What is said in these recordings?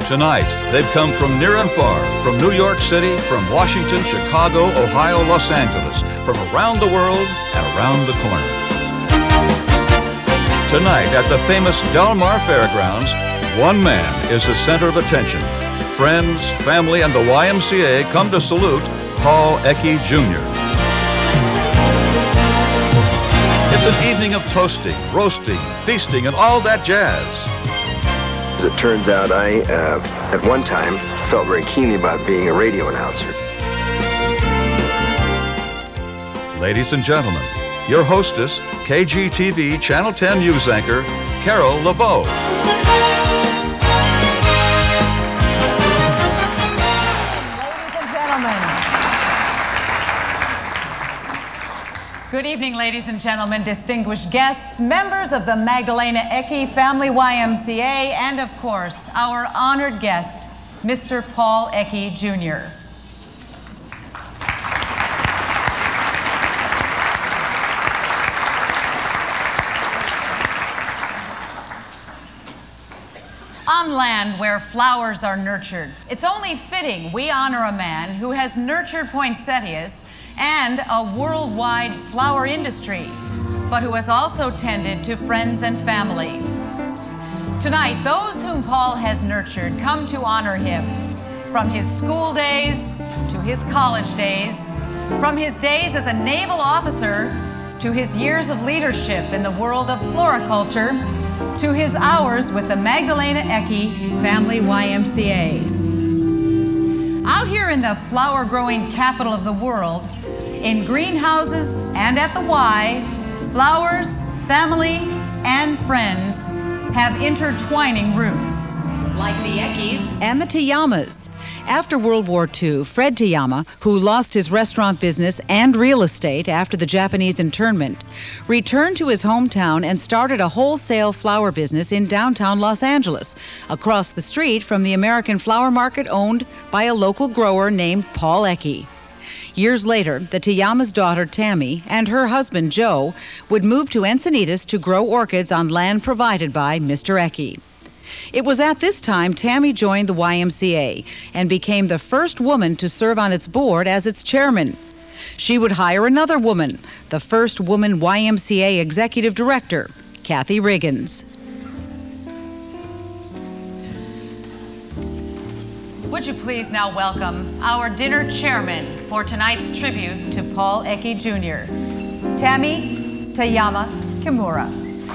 Tonight, they've come from near and far, from New York City, from Washington, Chicago, Ohio, Los Angeles, from around the world and around the corner. Tonight, at the famous Del Mar Fairgrounds, one man is the center of attention. Friends, family, and the YMCA come to salute Paul Ecke Jr. It's an evening of toasting, roasting, feasting, and all that jazz. As it turns out, I, at one time, felt very keenly about being a radio announcer. Ladies and gentlemen, your hostess, KGTV Channel 10 news anchor, Carol LeBeau. Good evening, ladies and gentlemen, distinguished guests, members of the Magdalena Ecke Family YMCA, and of course, our honored guest, Mr. Paul Ecke Jr. On land where flowers are nurtured, it's only fitting we honor a man who has nurtured poinsettias and a worldwide flower industry, but who has also tended to friends and family. Tonight, those whom Paul has nurtured come to honor him, from his school days to his college days, from his days as a naval officer to his years of leadership in the world of floriculture, to his hours with the Magdalena Ecke Family YMCA. Out here in the flower-growing capital of the world, in greenhouses and at the Y, flowers, family, and friends have intertwining roots. Like the Eckes and the Tayamas. After World War II, Fred Tayama, who lost his restaurant business and real estate after the Japanese internment, returned to his hometown and started a wholesale flower business in downtown Los Angeles, across the street from the American flower market owned by a local grower named Paul Ecke. Years later, the Tayama's daughter, Tammy, and her husband, Joe, would move to Encinitas to grow orchids on land provided by Mr. Ecke. It was at this time Tammy joined the YMCA and became the first woman to serve on its board as its chairman. She would hire another woman, the first woman YMCA executive director, Kathy Riggins. Would you please now welcome our dinner chairman for tonight's tribute to Paul Ecke Jr., Tammy Tayama Kimura.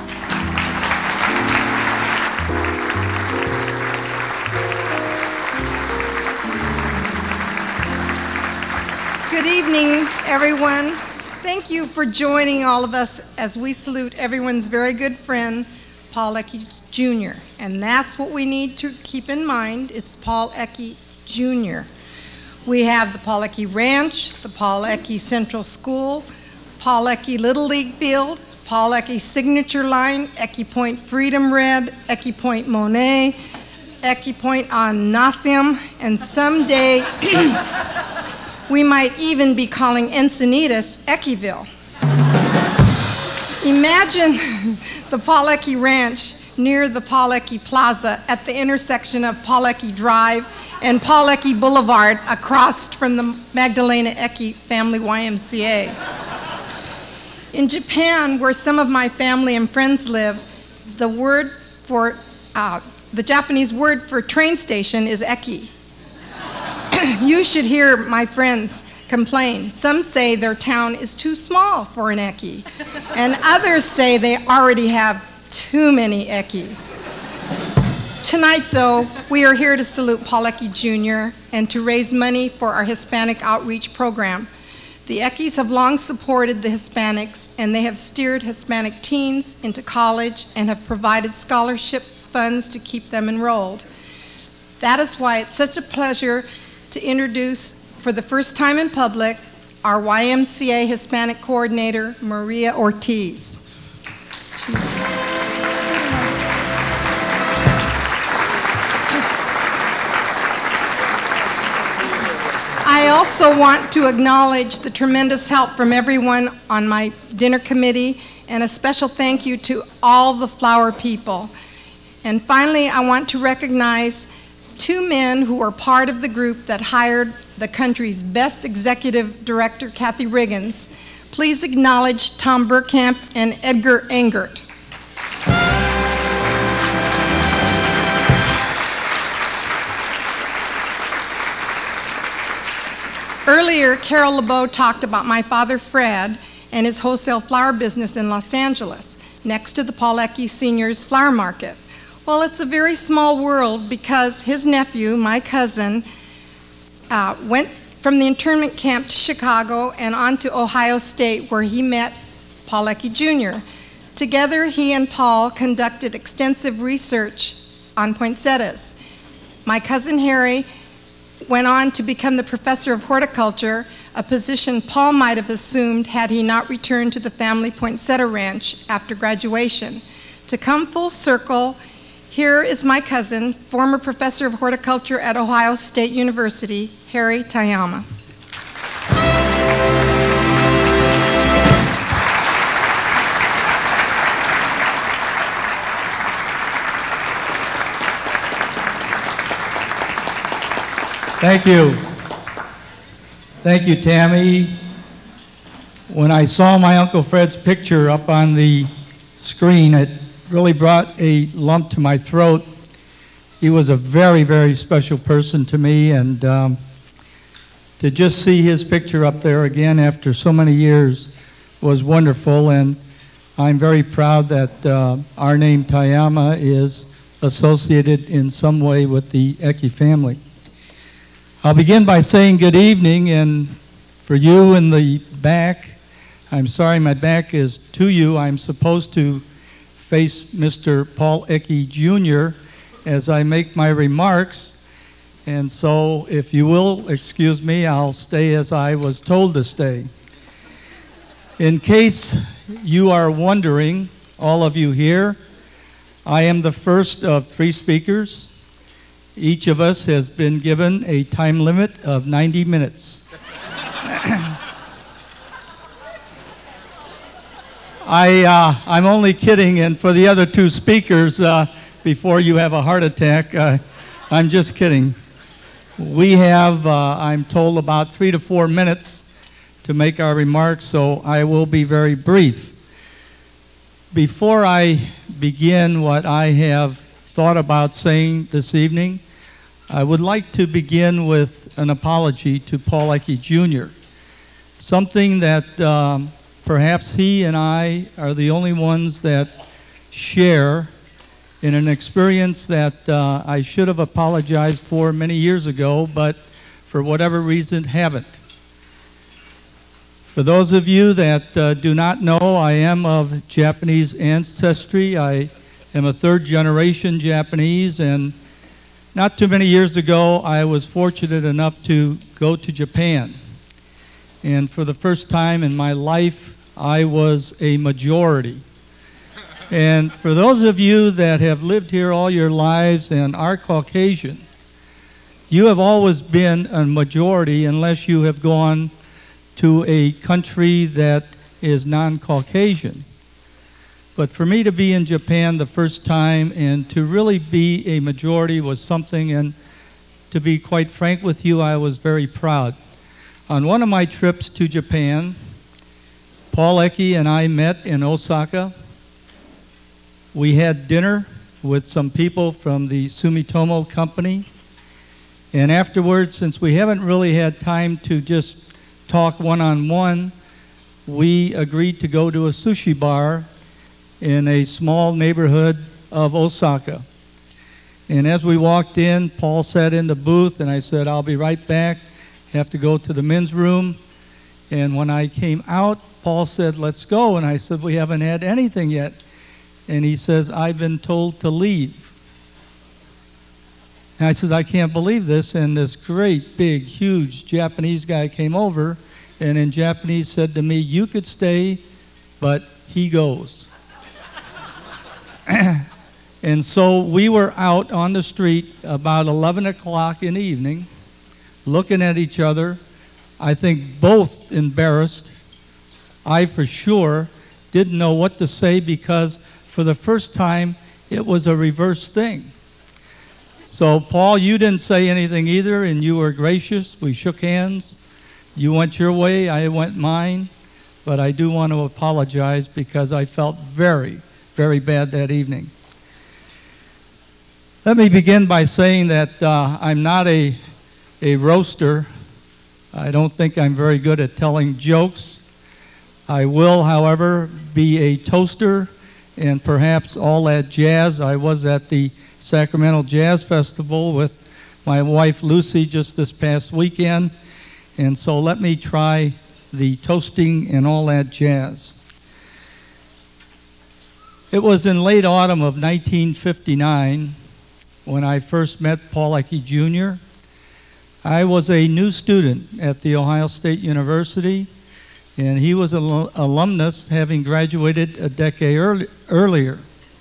Good evening, everyone. Thank you for joining all of us as we salute everyone's very good friend, Paul Ecke Jr. And that's what we need to keep in mind. It's Paul Ecke Jr. We have the Paul Ecke Ranch, the Paul Ecke Central School, Paul Ecke Little League Field, Paul Ecke Signature Line, Ecke Point Freedom Red, Ecke Point Monet, Ecke Point on Nasium, and someday we might even be calling Encinitas Eckeville. Imagine the Paul Ecke Ranch near the Paul Ecke Plaza at the intersection of Paul Ecke Drive and Paul Ecke Boulevard across from the Magdalena Ecke Family YMCA. In Japan, where some of my family and friends live, the word for, the Japanese word for train station is eki. You should hear my friends complain. Some say their town is too small for an eki, and others say they already have too many ekis. Tonight, though, we are here to salute Paul Ecke Jr. and to raise money for our Hispanic outreach program. The Eckes have long supported the Hispanics, and they have steered Hispanic teens into college and have provided scholarship funds to keep them enrolled. That is why it's such a pleasure to introduce, for the first time in public, our YMCA Hispanic coordinator, Maria Ortiz. I also want to acknowledge the tremendous help from everyone on my dinner committee, and a special thank you to all the flower people. And finally, I want to recognize two men who were part of the group that hired the country's best executive director, Kathy Riggins. Please acknowledge Tom Burkamp and Edgar Engert. Earlier, Carol LeBeau talked about my father, Fred, and his wholesale flower business in Los Angeles, next to the Paul Ecke Sr.'s flower market. Well, it's a very small world because his nephew, my cousin, went from the internment camp to Chicago and on to Ohio State, where he met Paul Ecke Jr. Together, he and Paul conducted extensive research on poinsettias. My cousin Harry went on to become the professor of horticulture, a position Paul might have assumed had he not returned to the family poinsettia ranch after graduation. To come full circle, here is my cousin, former professor of horticulture at Ohio State University, Harry Tayama. Thank you. Thank you, Tammy. When I saw my Uncle Fred's picture up on the screen, it really brought a lump to my throat. He was a very, very special person to me, and to just see his picture up there again after so many years was wonderful, and I'm very proud that our name Tayama is associated in some way with the Ecke family. I'll begin by saying good evening, and for you in the back, I'm sorry my back is to you. I'm supposed to face Mr. Paul Ecke Jr. as I make my remarks, and so if you will excuse me, I'll stay as I was told to stay. In case you are wondering, all of you here, I am the first of 3 speakers. Each of us has been given a time limit of 90 minutes. I'm only kidding, and for the other 2 speakers, before you have a heart attack, I'm just kidding. We have, I'm told, about 3 to 4 minutes to make our remarks, so I will be very brief. Before I begin what I have thought about saying this evening, I would like to begin with an apology to Paul Ecke Jr. Something that perhaps he and I are the only ones that share in an experience that I should have apologized for many years ago, but for whatever reason haven't. For those of you that do not know, I am of Japanese ancestry. I am a 3rd generation Japanese, and not too many years ago, I was fortunate enough to go to Japan. And for the first time in my life, I was a majority. And for those of you that have lived here all your lives and are Caucasian, you have always been a majority unless you have gone to a country that is non-Caucasian. But for me to be in Japan the first time and to really be a majority was something, and to be quite frank with you, I was very proud. On one of my trips to Japan, Paul Ecke and I met in Osaka. We had dinner with some people from the Sumitomo Company, and afterwards, since we haven't really had time to just talk one-on-one, we agreed to go to a sushi bar in a small neighborhood of Osaka. And as we walked in, Paul sat in the booth, and I said, I'll be right back. Have to go to the men's room. And when I came out, Paul said, let's go. And I said, we haven't had anything yet. And he says, I've been told to leave. And I said, I can't believe this. And this great, big, huge Japanese guy came over and in Japanese said to me, you could stay, but he goes. And so we were out on the street about 11 o'clock in the evening, looking at each other, I think both embarrassed. I for sure didn't know what to say because for the first time it was a reverse thing. So, Paul, you didn't say anything either, and you were gracious. We shook hands. You went your way, I went mine. But I do want to apologize because I felt very, very bad that evening. Let me begin by saying that I'm not a roaster. I don't think I'm very good at telling jokes. I will, however, be a toaster and perhaps all that jazz. I was at the Sacramento Jazz Festival with my wife Lucy just this past weekend, and so let me try the toasting and all that jazz. It was in late autumn of 1959 when I first met Paul Ecke Jr. I was a new student at The Ohio State University, and he was an alumnus, having graduated a decade earlier.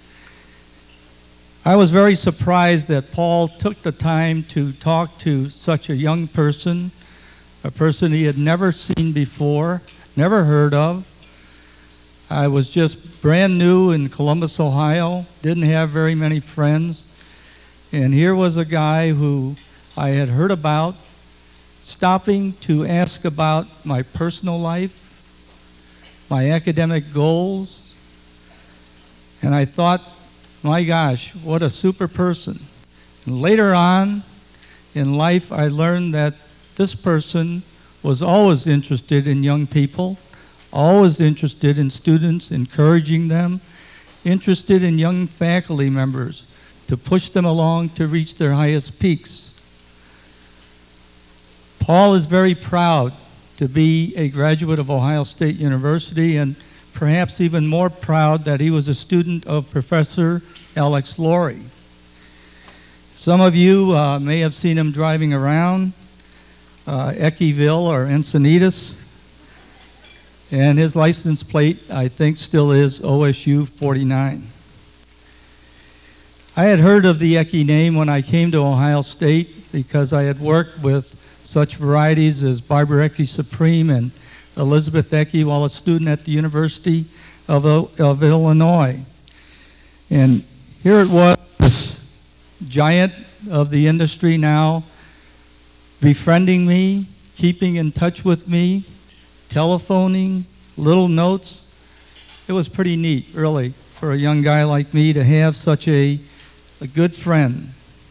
I was very surprised that Paul took the time to talk to such a young person, a person he had never seen before, never heard of. I was just brand new in Columbus, Ohio, didn't have very many friends, and here was a guy who I had heard about, stopping to ask about my personal life, my academic goals, and I thought, my gosh, what a super person. And later on in life, I learned that this person was always interested in young people, always interested in students, encouraging them, interested in young faculty members to push them along to reach their highest peaks. Paul is very proud to be a graduate of Ohio State University, and perhaps even more proud that he was a student of Professor Alex Laurie. Some of you may have seen him driving around Eckeville or Encinitas, and his license plate, I think, still is OSU 49. I had heard of the Ecke name when I came to Ohio State because I had worked with such varieties as Barbara Ecke Supreme and Elizabeth Ecke while a student at the University of Illinois. And here it was, this giant of the industry now, befriending me, keeping in touch with me, telephoning, little notes. It was pretty neat, really, for a young guy like me to have such a good friend.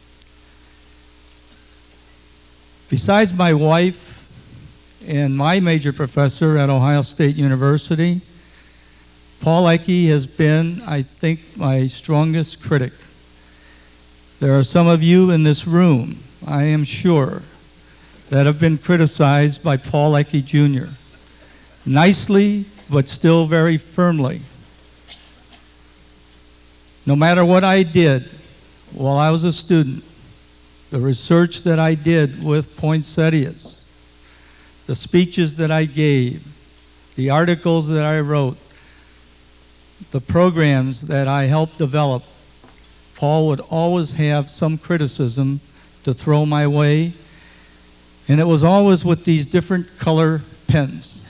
Besides my wife and my major professor at Ohio State University, Paul Ecke has been, I think, my strongest critic. There are some of you in this room, I am sure, that have been criticized by Paul Ecke Jr. Nicely, but still very firmly. No matter what I did while I was a student, the research that I did with poinsettias, the speeches that I gave, the articles that I wrote, the programs that I helped develop, Paul would always have some criticism to throw my way, and it was always with these different color pens.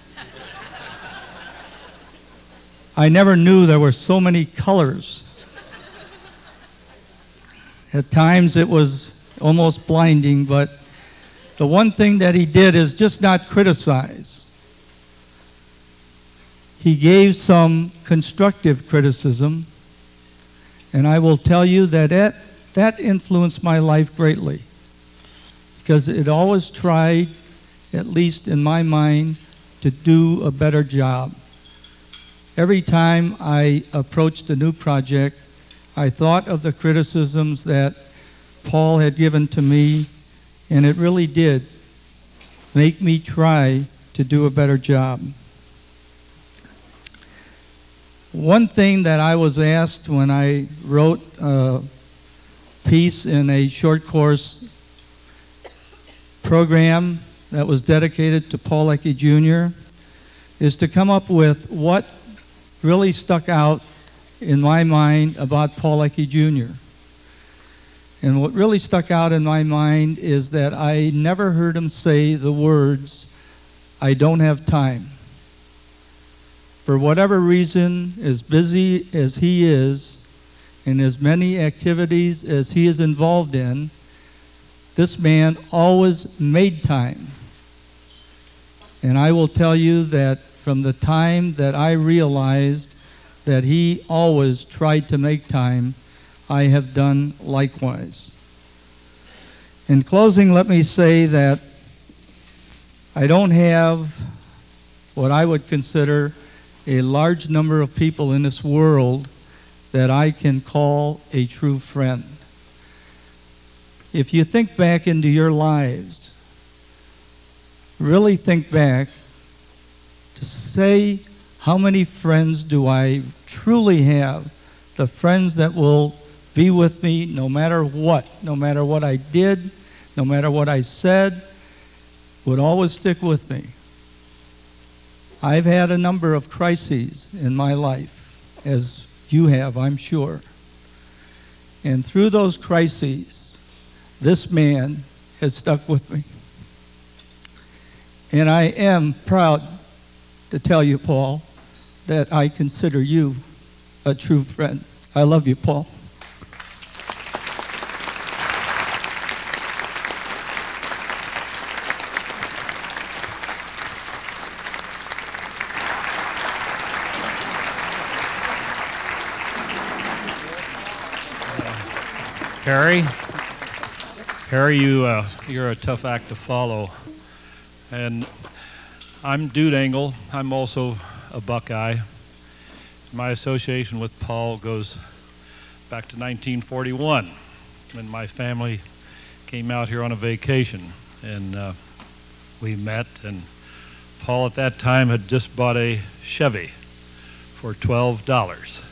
I never knew there were so many colors. At times it was almost blinding, but the one thing that he did is just not criticize. He gave some constructive criticism, and I will tell you that that influenced my life greatly, because it always tried, at least in my mind, to do a better job. Every time I approached a new project, I thought of the criticisms that Paul had given to me, and it really did make me try to do a better job. One thing that I was asked when I wrote a piece in a short course program that was dedicated to Paul Ecke Jr. is to come up with what really stuck out in my mind about Paul Ecke Jr. And what really stuck out in my mind is that I never heard him say the words, "I don't have time." For whatever reason, as busy as he is, in as many activities as he is involved in, this man always made time. And I will tell you that from the time that I realized that he always tried to make time, I have done likewise. In closing, let me say that I don't have what I would consider a large number of people in this world that I can call a true friend. If you think back into your lives, really think back to say, how many friends do I truly have? The friends that will be with me no matter what I did, no matter what I said, would always stick with me. I've had a number of crises in my life, as you have, I'm sure. And through those crises, this man has stuck with me. And I am proud to tell you, Paul, that I consider you a true friend. I love you, Paul. Harry, you're a tough act to follow. And I'm Dude Engel. I'm also a Buckeye. My association with Paul goes back to 1941 when my family came out here on a vacation. And we met, and Paul at that time had just bought a Chevy for $12.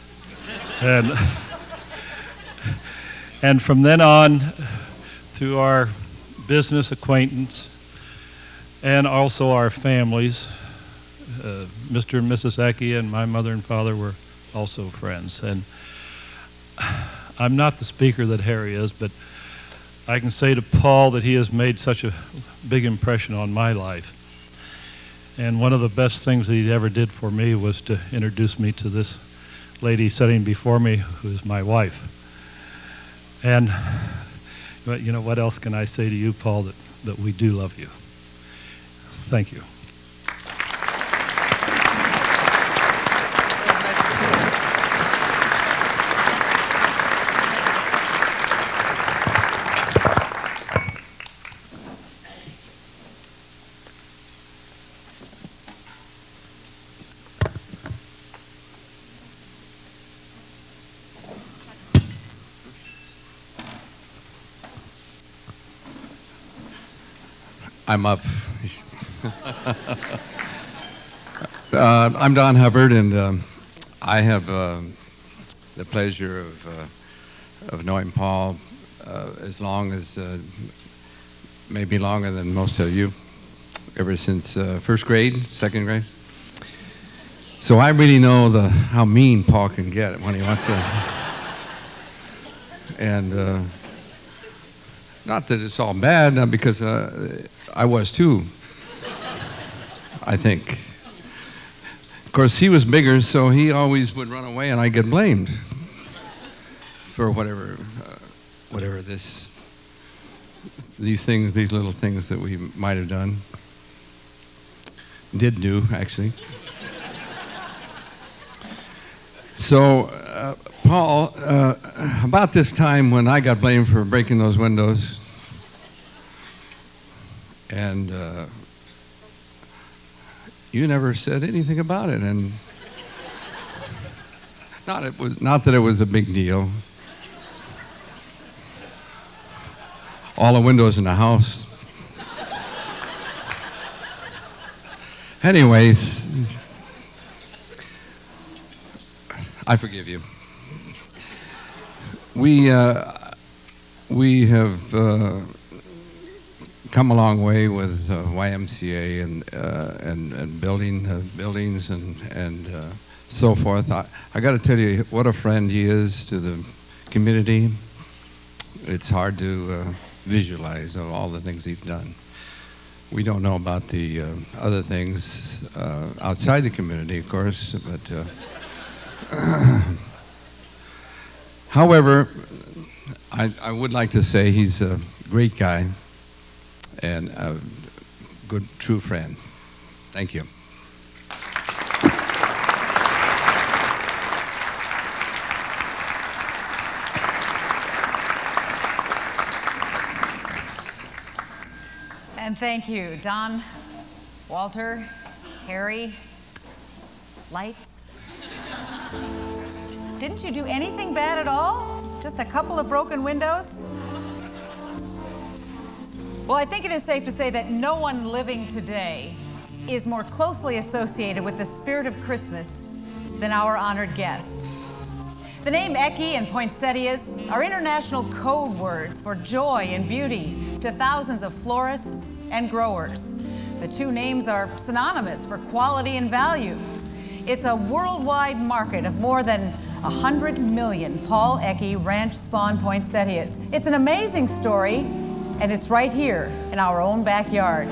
And from then on, through our business acquaintance and also our families, Mr. and Mrs. Ecke and my mother and father were also friends. And I'm not the speaker that Harry is, but I can say to Paul that he has made such a big impression on my life. And one of the best things that he ever did for me was to introduce me to this lady sitting before me, who is my wife. And you know, what else can I say to you, Paul, that we do love you. Thank you. I'm up. I'm Don Hubbard, and I have the pleasure of knowing Paul as long as, maybe longer than most of you, ever since first grade, second grade. So I really know how mean Paul can get when he wants to. And not that it's all bad, because I was too, I think. Of course, he was bigger, so he always would run away, and I get blamed for whatever these little things that we might have done, did do, actually. So, Paul, about this time when I got blamed for breaking those windows, and you never said anything about it, and not that it was a big deal. All the windows in the house. Anyways, I forgive you. We have come a long way with YMCA and building buildings and so forth. I got to tell you what a friend he is to the community. It's hard to visualize all the things he's done. We don't know about the other things outside the community, of course, but However, I would like to say he's a great guy and a good, true friend. Thank you. And thank you, Don, Walter, Harry, lights. Didn't you do anything bad at all? Just a couple of broken windows? Well, I think it is safe to say that no one living today is more closely associated with the spirit of Christmas than our honored guest. The name Eckie and poinsettias are international code words for joy and beauty to thousands of florists and growers. The two names are synonymous for quality and value. It's a worldwide market of more than 100 million Paul Eckie ranch spawn poinsettias. It's an amazing story, and it's right here in our own backyard.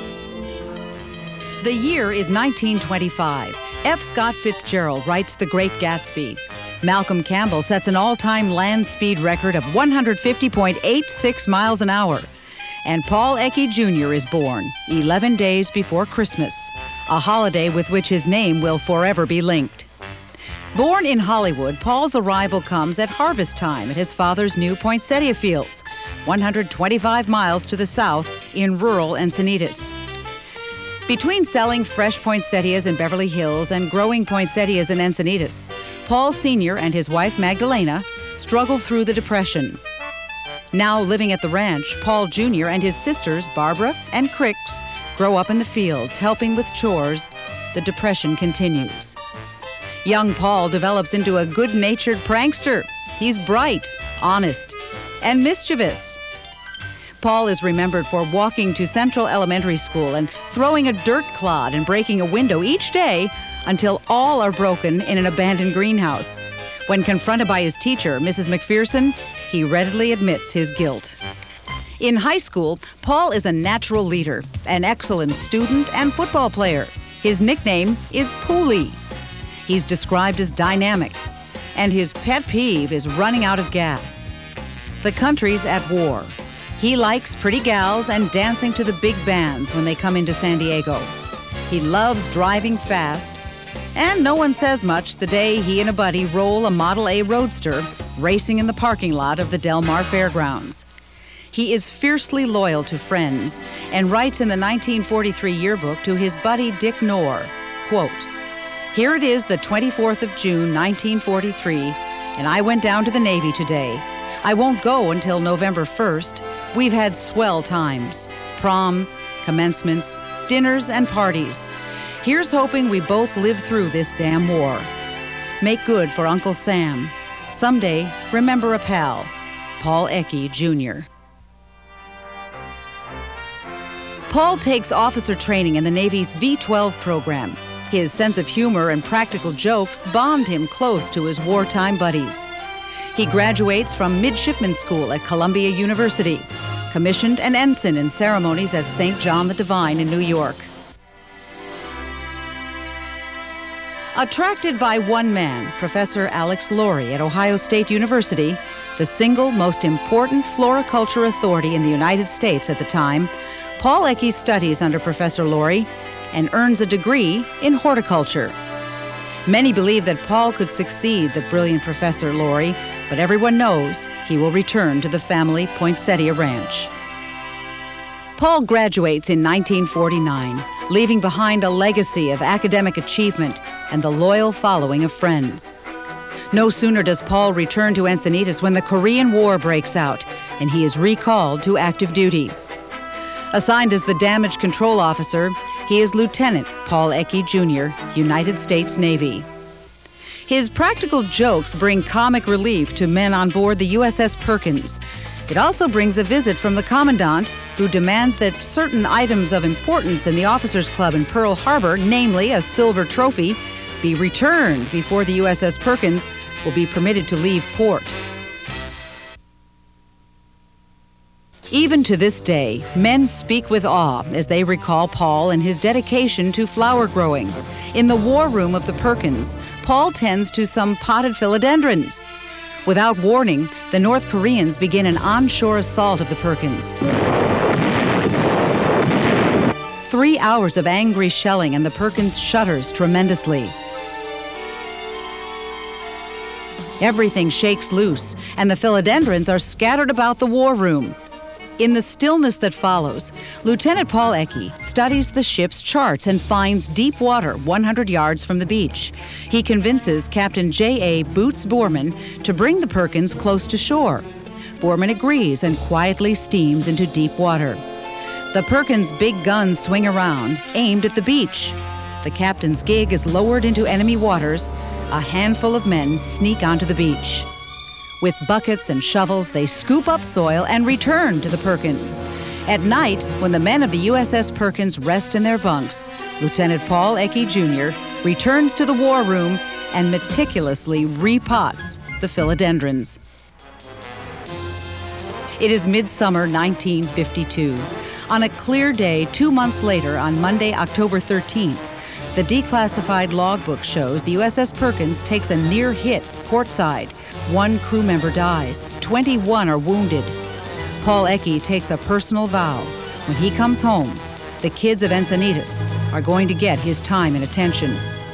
The year is 1925. F. Scott Fitzgerald writes The Great Gatsby. Malcolm Campbell sets an all-time land speed record of 150.86 miles an hour. And Paul Eckie Jr. is born 11 days before Christmas, a holiday with which his name will forever be linked. Born in Hollywood, Paul's arrival comes at harvest time at his father's new poinsettia fields, 125 miles to the south in rural Encinitas. Between selling fresh poinsettias in Beverly Hills and growing poinsettias in Encinitas, Paul Sr. and his wife Magdalena struggle through the Depression. Now living at the ranch, Paul Jr. and his sisters Barbara and Crix grow up in the fields, helping with chores. The Depression continues. Young Paul develops into a good-natured prankster. He's bright, honest, and mischievous. Paul is remembered for walking to Central Elementary School and throwing a dirt clod and breaking a window each day until all are broken in an abandoned greenhouse. When confronted by his teacher, Mrs. McPherson, he readily admits his guilt. In high school, Paul is a natural leader, an excellent student and football player. His nickname is Poolie. He's described as dynamic, and his pet peeve is running out of gas. The country's at war. He likes pretty gals and dancing to the big bands when they come into San Diego. He loves driving fast, and no one says much the day he and a buddy roll a Model A Roadster racing in the parking lot of the Del Mar Fairgrounds. He is fiercely loyal to friends and writes in the 1943 yearbook to his buddy Dick Knorr, quote, "Here it is the 24th of June, 1943, and I went down to the Navy today. I won't go until November 1st. We've had swell times, proms, commencements, dinners, and parties. Here's hoping we both live through this damn war. Make good for Uncle Sam. Someday, remember a pal, Paul Eckie, Jr." Paul takes officer training in the Navy's V-12 program. His sense of humor and practical jokes bond him close to his wartime buddies. He graduates from Midshipman School at Columbia University, commissioned an ensign in ceremonies at St. John the Divine in New York. Attracted by one man, Professor Alex Laurie at Ohio State University, the single most important floriculture authority in the United States at the time, Paul Eckie studies under Professor Laurie and earns a degree in horticulture. Many believe that Paul could succeed the brilliant Professor Laurie, but everyone knows he will return to the family poinsettia ranch. Paul graduates in 1949, leaving behind a legacy of academic achievement and the loyal following of friends. No sooner does Paul return to Encinitas when the Korean War breaks out and he is recalled to active duty. Assigned as the damage control officer, he is Lieutenant Paul Eckie Jr., United States Navy. His practical jokes bring comic relief to men on board the USS Perkins. It also brings a visit from the Commandant, who demands that certain items of importance in the Officers Club in Pearl Harbor, namely a silver trophy, be returned before the USS Perkins will be permitted to leave port. Even to this day, men speak with awe as they recall Paul and his dedication to flower growing. In the war room of the Perkins, Paul tends to some potted philodendrons. Without warning, the North Koreans begin an onshore assault of the Perkins. 3 hours of angry shelling and the Perkins shudders tremendously. Everything shakes loose, and the philodendrons are scattered about the war room. In the stillness that follows, Lieutenant Paul Ecke studies the ship's charts and finds deep water 100 yards from the beach. He convinces Captain J.A. Boots Borman to bring the Perkins close to shore. Borman agrees and quietly steams into deep water. The Perkins' big guns swing around, aimed at the beach. The captain's gig is lowered into enemy waters. A handful of men sneak onto the beach. With buckets and shovels, they scoop up soil and return to the Perkins. At night, when the men of the USS Perkins rest in their bunks, Lieutenant Paul Ecke Jr. returns to the war room and meticulously repots the philodendrons. It is midsummer 1952. On a clear day 2 months later, on Monday, October 13th, the declassified logbook shows the USS Perkins takes a near hit portside. 1 crew member dies, 21 are wounded. Paul Ecke takes a personal vow. When he comes home, the kids of Encinitas are going to get his time and attention.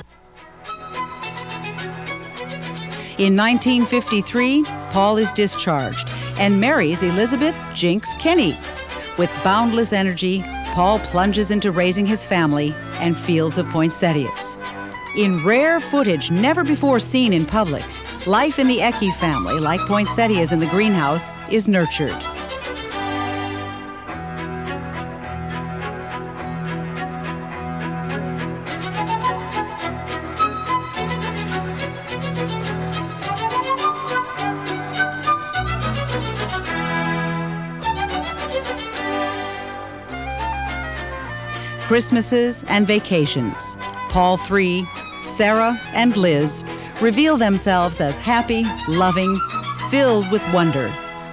In 1953, Paul is discharged and marries Elizabeth Jinks Kenny. With boundless energy, Paul plunges into raising his family and fields of poinsettias. In rare footage never before seen in public, life in the Ecke family, like poinsettias in the greenhouse, is nurtured. Christmases and vacations. Paul III, Sarah, and Liz reveal themselves as happy, loving, filled with wonder.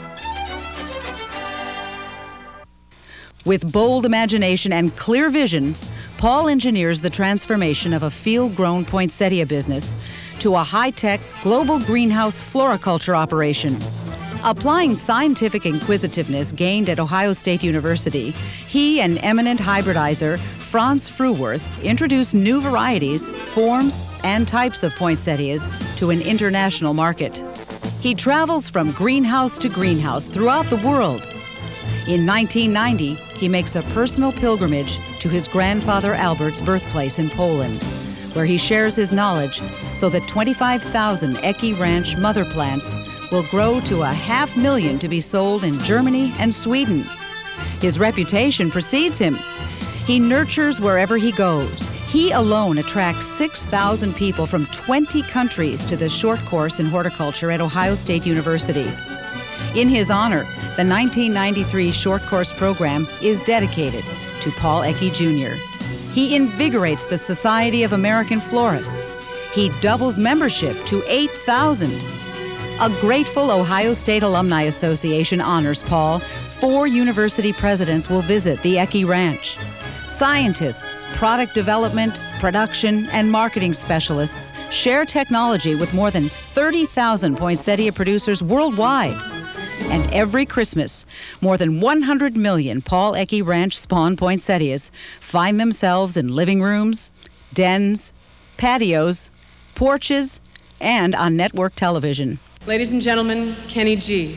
With bold imagination and clear vision, Paul engineers the transformation of a field-grown poinsettia business to a high-tech global greenhouse floriculture operation. Applying scientific inquisitiveness gained at Ohio State University, he and eminent hybridizer Franz Fruworth introduced new varieties, forms, and types of poinsettias to an international market. He travels from greenhouse to greenhouse throughout the world. In 1990, he makes a personal pilgrimage to his grandfather Albert's birthplace in Poland, where he shares his knowledge so that 25,000 Ecke Ranch mother plants will grow to 500,000 to be sold in Germany and Sweden. His reputation precedes him. He nurtures wherever he goes. He alone attracts 6,000 people from 20 countries to the short course in horticulture at Ohio State University. In his honor, the 1993 short course program is dedicated to Paul Ecke Jr. He invigorates the Society of American Florists. He doubles membership to 8,000. A grateful Ohio State Alumni Association honors Paul. 4 university presidents will visit the Ecke Ranch. Scientists, product development, production, and marketing specialists share technology with more than 30,000 poinsettia producers worldwide. And every Christmas, more than 100 million Paul Ecke Ranch spawn poinsettias find themselves in living rooms, dens, patios, porches, and on network television. Ladies and gentlemen, Kenny G.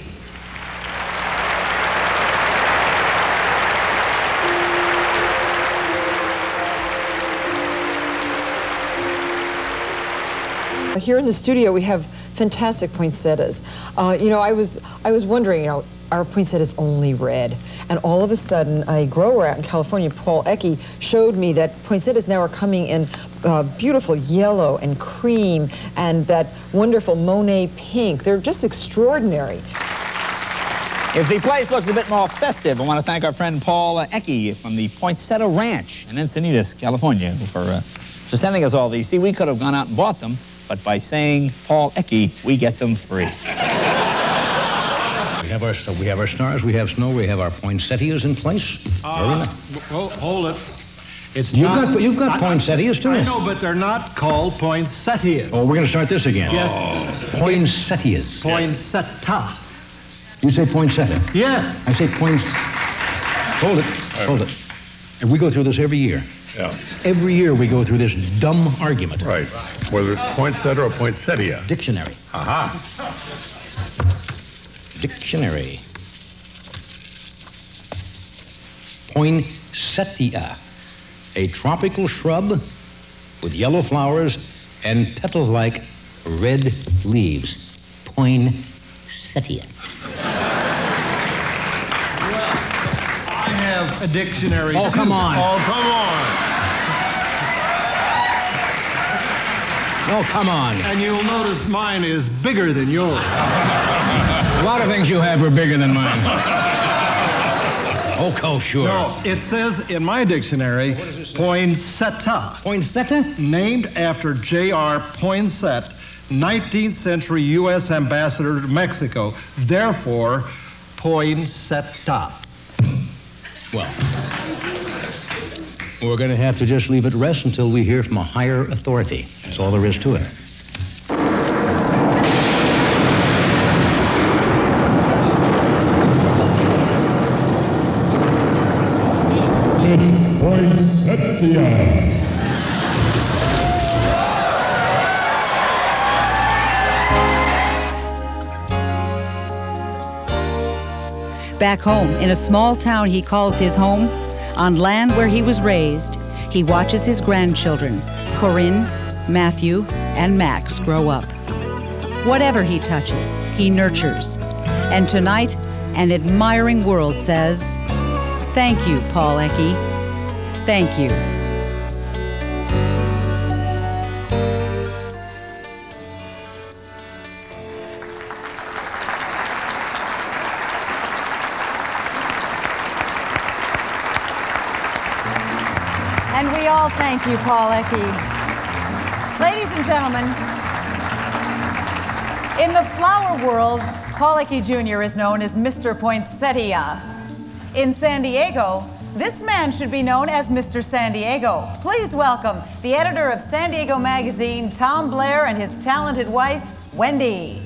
Here in the studio, we have fantastic poinsettias. I was wondering, are poinsettias only red? And all of a sudden, a grower out in California, Paul Ecke, showed me that poinsettias now are coming in beautiful yellow and cream and that wonderful Monet pink. They're just extraordinary. If the place looks a bit more festive, I want to thank our friend Paul Ecke from the Poinsettia Ranch in Encinitas, California, for sending us all these. See, we could have gone out and bought them, but by saying Paul Ecke, we get them free. We have our stars, we have snow, we have our poinsettias in place. Hold it. You've got poinsettias, too. I know, but they're not called poinsettias. Oh, we're going to start this again. Yes. Poinsettias. Poinsettia. You say poinsettia? Yes. I say Hold it. And we go through this every year. Yeah. Every year we go through this dumb argument. Right. Whether it's poinsettia or poinsettia. Dictionary. Aha. Dictionary. Poinsettia. A tropical shrub with yellow flowers and petal-like red leaves. Poinsettia. I have a dictionary, Oh, too. come on. Oh, come on. Oh, come on. And you'll notice mine is bigger than yours. A lot of things you have are bigger than mine. Oh, sure. No, it says in my dictionary, poinsettia. Poinsettia? Named after J.R. Poinsett, 19th century U.S. ambassador to Mexico. Therefore, poinsettia. Well, we're going to have to just leave it rest until we hear from a higher authority. That's all there is to it. Poinsettia. Back home, in a small town he calls his home, on land where he was raised, he watches his grandchildren, Corinne, Matthew, and Max, grow up. Whatever he touches, he nurtures. And tonight, an admiring world says, "Thank you, Paul Ecke. Thank you." And we all thank you, Paul Ecke. Ladies and gentlemen, in the flower world, Paul Ecke Jr. is known as Mr. Poinsettia. In San Diego, this man should be known as Mr. San Diego. Please welcome the editor of San Diego Magazine, Tom Blair, and his talented wife, Wendy.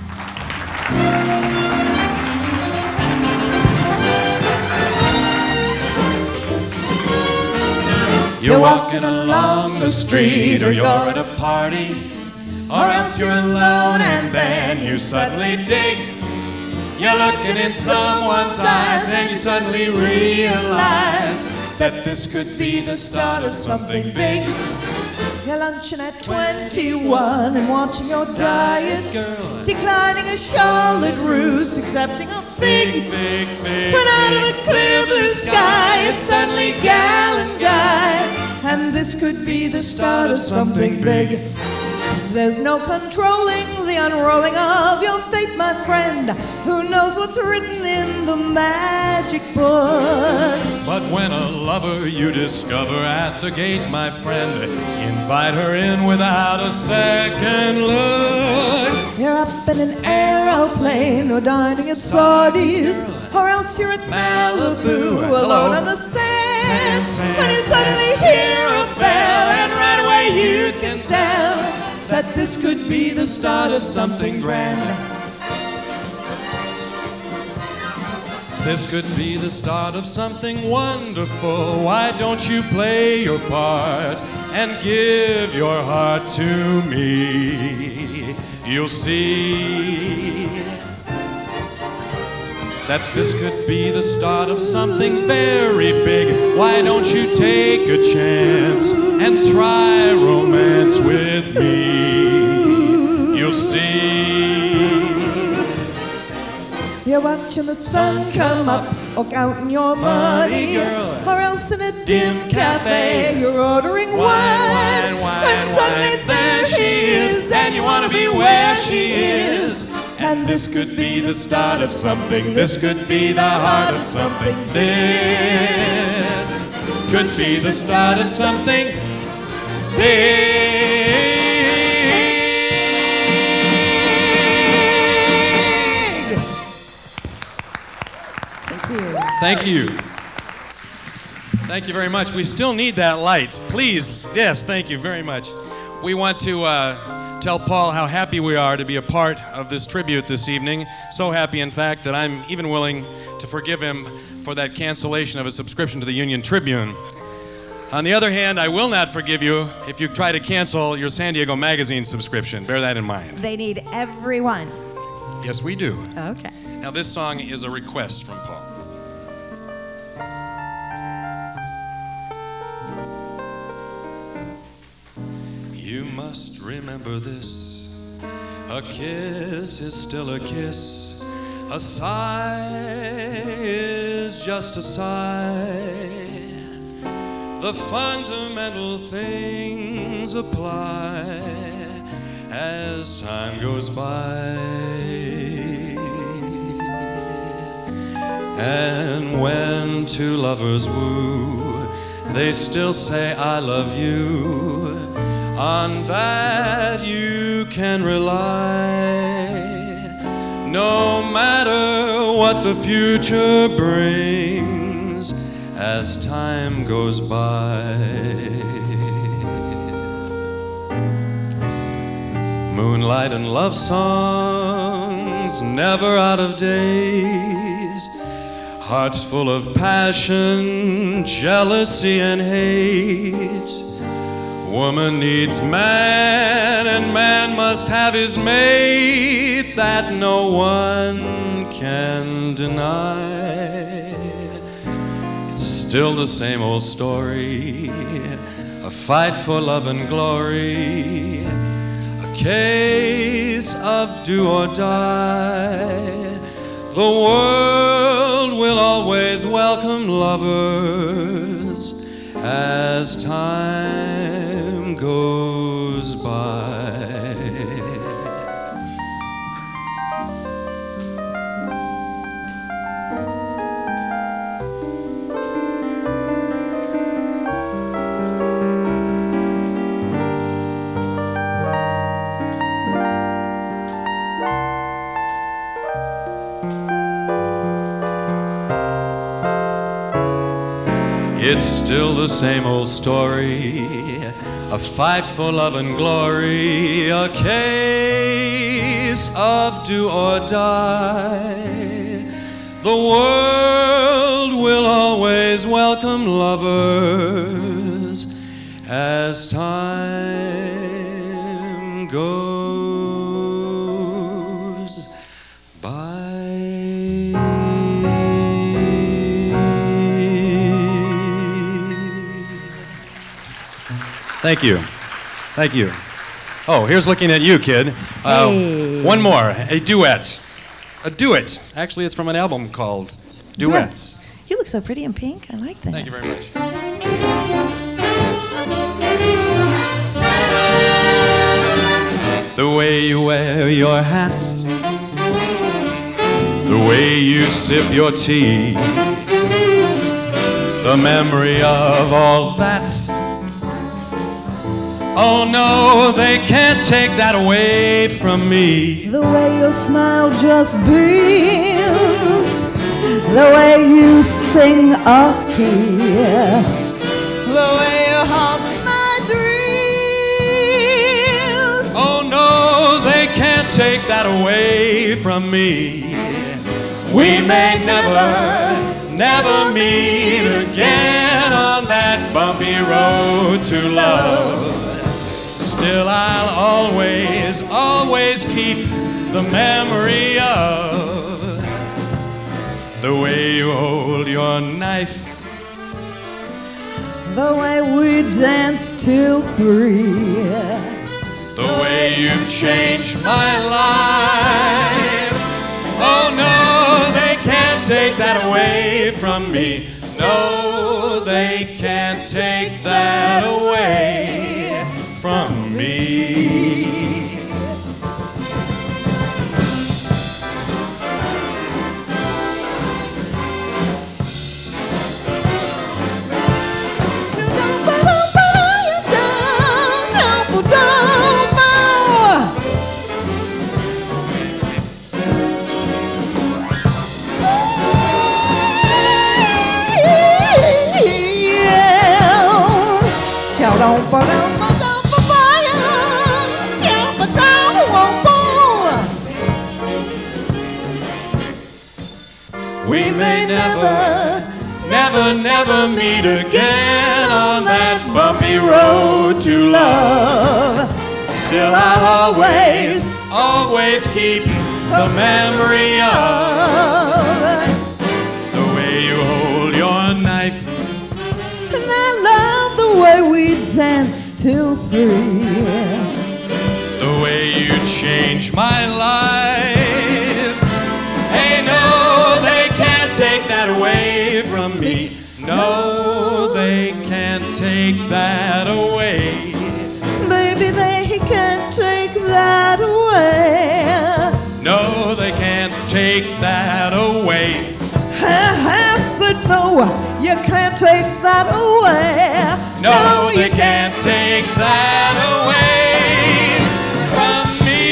You're walking along the street, or you're at a party, or else you're alone and then you suddenly dig. You're looking in someone's eyes and you suddenly realize that this could be the start of something big. You're lunching at 21 and watching your diet, declining a Charlotte Russe, accepting a fig. When out of a clear blue sky, it's suddenly gal and guy, and this could be the start of something big. There's no controlling the unrolling of your fate, my friend. Who knows what's written in the magic book? But when a lover you discover at the gate, my friend, invite her in without a second look. You're up in an aeroplane or dining at Sardi's, or else you're at Malibu, alone on the sand. When you suddenly hear a bell, and right away you can tell that this could be the start of something grand. This could be the start of something wonderful. Why don't you play your part and give your heart to me? You'll see that this could be the start of something very big. Why don't you take a chance and try romance with me? You'll see. You're watching the sun come up, or counting your money, or else in a dim cafe you're ordering wine. When suddenly there she is, and you want to be where she is. And this could be the start of something. This could be the heart of something. This could be the start of something big. Thank you. Thank you very much. We still need that light. Please, yes, thank you very much. We want to tell Paul how happy we are to be a part of this tribute this evening. So happy, in fact, that I'm even willing to forgive him for that cancellation of his subscription to the Union Tribune. On the other hand, I will not forgive you if you try to cancel your San Diego Magazine subscription. Bear that in mind. They need everyone. Yes, we do. Okay. Now, this song is a request from Paul. You must remember this. A kiss is still a kiss. A sigh is just a sigh. The fundamental things apply as time goes by. And when two lovers woo, they still say I love you. On that you can rely. No matter what the future brings as time goes by. Moonlight and love songs, never out of days. Hearts full of passion, jealousy and hate. Woman needs man, and man must have his mate. That no one can deny. It's still the same old story, a fight for love and glory, a case of do or die. The world will always welcome lovers as time goes by. It's still the same old story, a fight for love and glory, a case of do or die. The world will always welcome lovers as time goes by. Thank you. Thank you. Oh, here's looking at you, kid. Hey. One more, a duet. A duet. Actually, it's from an album called Duets. You look so pretty in pink. I like that. Thank you very much. The way you wear your hats, the way you sip your tea, the memory of all that. Oh no, they can't take that away from me. The way your smile just beams, the way you sing off-key, the way you haunt my dreams. Oh no, they can't take that away from me. We may never meet again on that bumpy road to love. Still I'll always keep the memory of the way you hold your knife, the way we danced till 3, the way you've changed my life. Oh no, they can't take that away from me. No, they can't take that away from me. We may never meet again on that bumpy road to love. Still I'll always keep the memory of the way you hold your knife. And I love the way we dance till 3. The way you changed my life. Hey, no, they can't take that away from me. No, they can't take that away. Baby, they can't take that away. No, they can't take that away. I said no, you can't take that away. No, they can't take that away from me.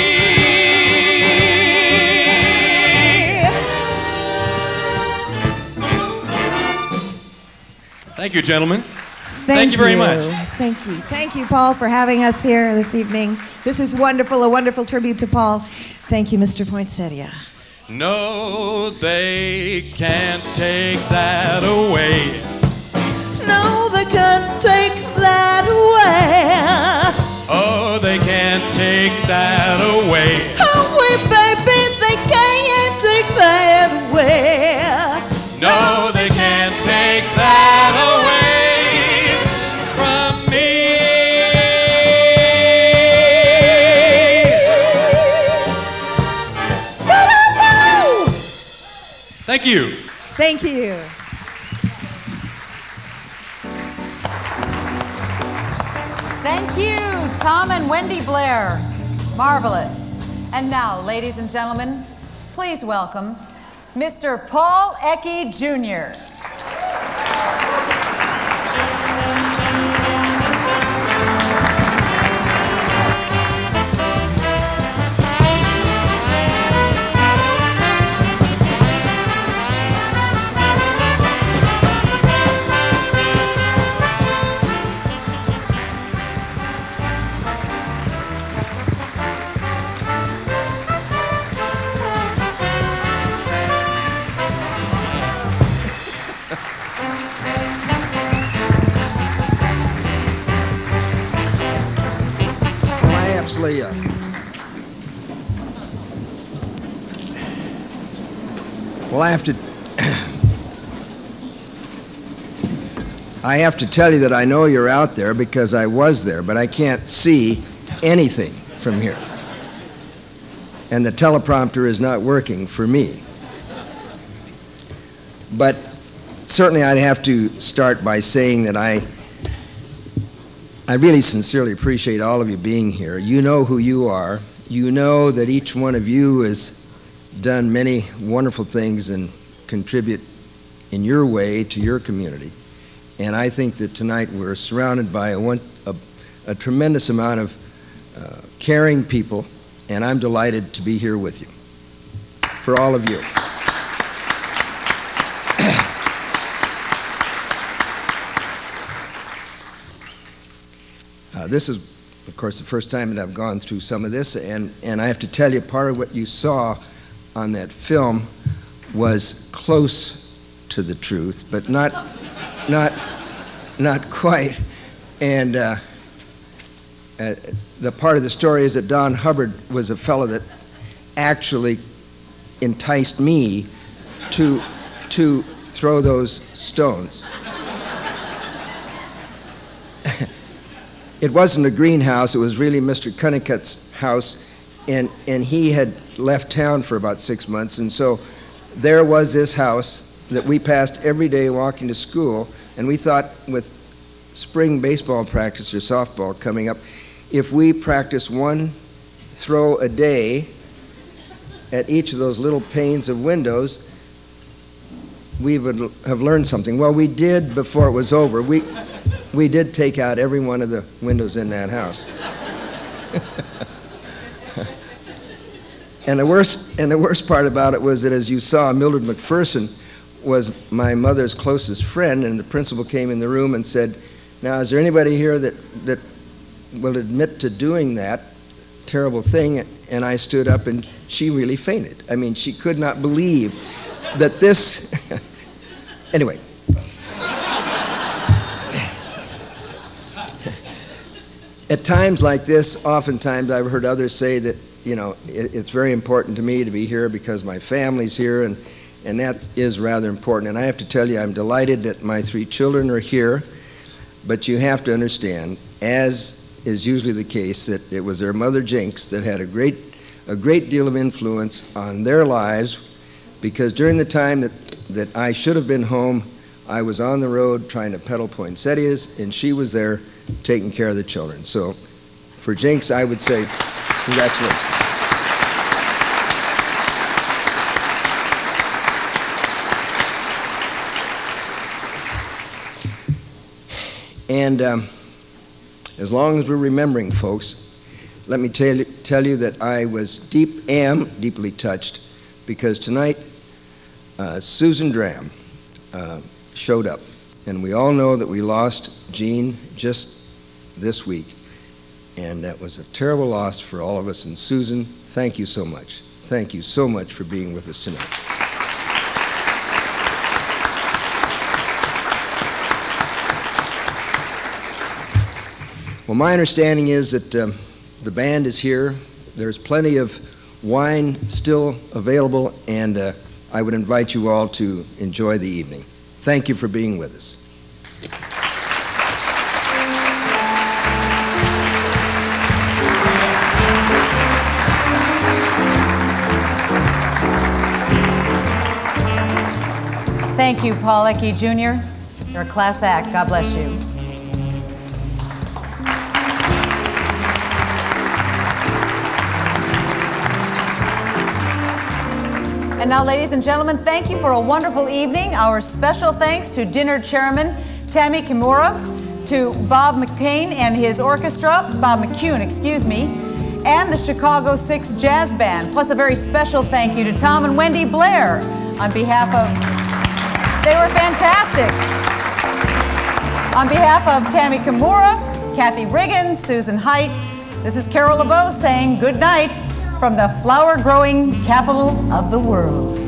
Thank you, gentlemen. Thank you very much. Thank you. Thank you, Paul, for having us here this evening. This is wonderful, a wonderful tribute to Paul. Thank you, Mr. Poinsettia. No, they can't take that away. No, they can't take that away. Oh, they can't take that away. Oh, wait, baby, they can't take that away. No, they can't take that away from me. Thank you. Thank you. Thank you, Tom and Wendy Blair. Marvelous. And now, ladies and gentlemen, please welcome Mr. Paul Ecke, Jr. Well, I have to tell you that I know you're out there because I was there, but I can't see anything from here. And the teleprompter is not working for me. But certainly I'd have to start by saying that I really sincerely appreciate all of you being here. You know who you are. You know that each one of you has done many wonderful things and contribute in your way to your community. And I think that tonight we're surrounded by a tremendous amount of caring people, and I'm delighted to be here with you. For all of you. This is, of course, the first time that I've gone through some of this, and I have to tell you, part of what you saw on that film was close to the truth, but not quite. And the part of the story is that Don Hubbard was a fellow that actually enticed me to throw those stones. It wasn't a greenhouse, it was really Mr. Cunningut's house, and he had left town for about 6 months, and so there was this house that we passed every day walking to school, and we thought with spring baseball practice or softball coming up, if we practice one throw a day at each of those little panes of windows, we would have learned something. Well, we did before it was over. We did take out every one of the windows in that house. And the worst part about it was that, as you saw, Mildred McPherson was my mother's closest friend, and the principal came in the room and said, Now, is there anybody here that will admit to doing that terrible thing? And I stood up and she really fainted. I mean, she could not believe that this, anyway. At times like this, oftentimes I've heard others say that, you know, it's very important to me to be here because my family's here, and that is rather important. And I have to tell you, I'm delighted that my 3 children are here, but you have to understand, as is usually the case, that it was their mother Jinx that had a great deal of influence on their lives, because during the time that I should have been home, I was on the road trying to peddle poinsettias, and she was there taking care of the children. So for Jinx, I would say congratulations. And as long as we're remembering, folks, let me tell you that I am deeply touched, because tonight Susan Dram showed up. And we all know that we lost Jean just this week. And that was a terrible loss for all of us. And Susan, thank you so much. Thank you so much for being with us tonight. Well, my understanding is that the band is here. There's plenty of wine still available, and I would invite you all to enjoy the evening. Thank you for being with us. Thank you, Paul Ecke Jr. You're a class act. God bless you. And now, ladies and gentlemen, thank you for a wonderful evening. Our special thanks to dinner chairman Tammy Kimura, to Bob McCune and his orchestra, and the Chicago 6 Jazz Band, plus a very special thank you to Tom and Wendy Blair on behalf of, they were fantastic. On behalf of Tammy Kimura, Kathy Riggins, Susan Haidt, this is Carol LeBeau saying good night from the flower-growing capital of the world.